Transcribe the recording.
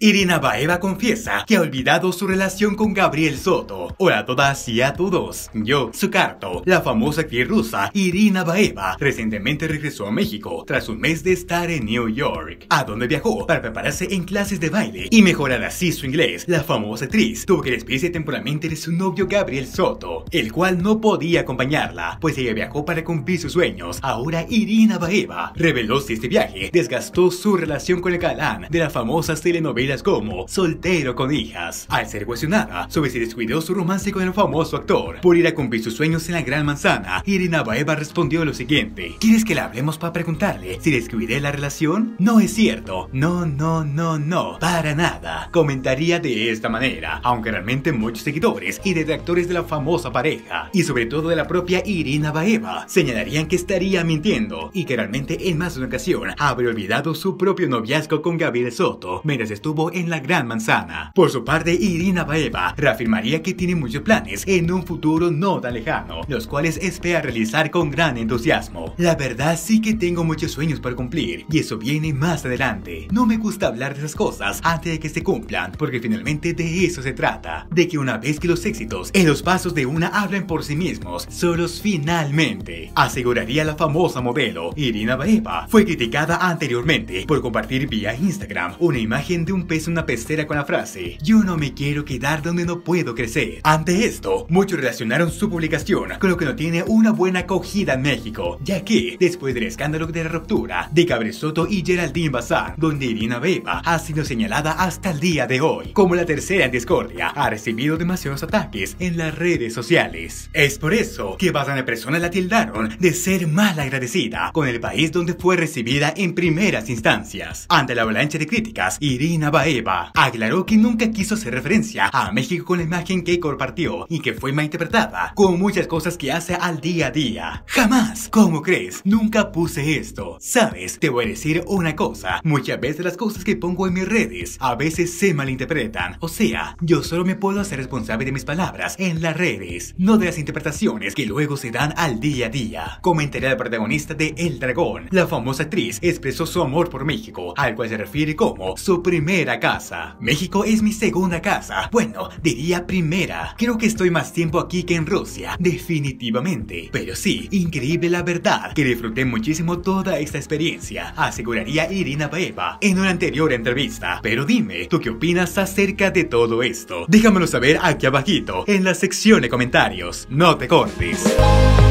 Irina Baeva confiesa que ha olvidado su relación con Gabriel Soto. Hola a todas y a todos. Yo, Sukarto, la famosa actriz rusa Irina Baeva, recientemente regresó a México tras un mes de estar en New York, a donde viajó para prepararse en clases de baile y mejorar así su inglés. La famosa actriz tuvo que despedirse temporalmente de su novio Gabriel Soto, el cual no podía acompañarla, pues ella viajó para cumplir sus sueños. Ahora Irina Baeva reveló si este viaje desgastó su relación con el galán de las famosas telenovelas como Soltero con hijas. Al ser cuestionada sobre si descuidó su romance con el famoso actor por ir a cumplir sus sueños en la Gran Manzana, Irina Baeva respondió lo siguiente: ¿quieres que le hablemos para preguntarle si descuidé la relación? No es cierto, no, para nada. Comentaría de esta manera, aunque realmente muchos seguidores y detractores de la famosa pareja, y sobre todo de la propia Irina Baeva, señalarían que estaría mintiendo y que realmente en más de una ocasión habría olvidado su propio noviazgo con Gabriel Soto mientras estuvo en la Gran Manzana. Por su parte, Irina Baeva reafirmaría que tiene muchos planes en un futuro no tan lejano, los cuales espera realizar con gran entusiasmo. La verdad sí que tengo muchos sueños por cumplir y eso viene más adelante. No me gusta hablar de esas cosas antes de que se cumplan, porque finalmente de eso se trata, de que una vez que los éxitos en los pasos de una hablen por sí mismos, solos finalmente, aseguraría la famosa modelo. Irina Baeva fue criticada anteriormente por compartir vía Instagram una imagen de un pez en una pecera con la frase "yo no me quiero quedar donde no puedo crecer". Ante esto, muchos relacionaron su publicación con lo que no tiene una buena acogida en México, ya que después del escándalo de la ruptura de Gabriel Soto y Geraldine Bazán, donde Irina Baeva ha sido señalada hasta el día de hoy como la tercera en discordia, ha recibido demasiados ataques en las redes sociales. Es por eso que bastantes personas la tildaron de ser mal agradecida con el país donde fue recibida en primeras instancias. Ante la avalancha de críticas, Irina Baeva aclaró que nunca quiso hacer referencia a México con la imagen que compartió y que fue malinterpretada con muchas cosas que hace al día a día. Jamás, ¿cómo crees? Nunca puse esto. Sabes, te voy a decir una cosa, muchas veces las cosas que pongo en mis redes a veces se malinterpretan, o sea, yo solo me puedo hacer responsable de mis palabras en las redes, no de las interpretaciones que luego se dan al día a día. Comentaría la protagonista de El Dragón. La famosa actriz expresó su amor por México, al cual se refiere como su primera casa. México es mi segunda casa, bueno, diría primera. Creo que estoy más tiempo aquí que en Rusia, definitivamente. Pero sí, increíble la verdad, que disfruté muchísimo toda esta experiencia, aseguraría Irina Baeva en una anterior entrevista. Pero dime, ¿tú qué opinas acerca de todo esto? Déjamelo saber aquí abajito, en la sección de comentarios. No te cortes.